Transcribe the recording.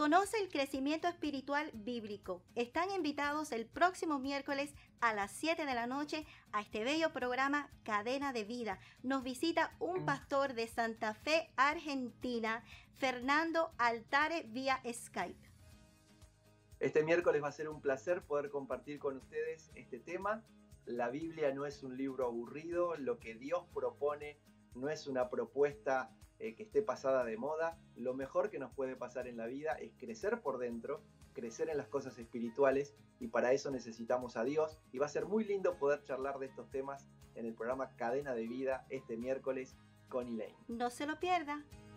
Conoce el crecimiento espiritual bíblico. Están invitados el próximo miércoles a las 7 de la noche a este bello programa Cadena de Vida. Nos visita un pastor de Santa Fe, Argentina, Fernando Altare, vía Skype. Este miércoles va a ser un placer poder compartir con ustedes este tema. La Biblia no es un libro aburrido, lo que Dios propone no es una propuesta que esté pasada de moda. Lo mejor que nos puede pasar en la vida es crecer por dentro, crecer en las cosas espirituales, y para eso necesitamos a Dios. Y va a ser muy lindo poder charlar de estos temas en el programa Cadena de Vida este miércoles con Elaine. No se lo pierda.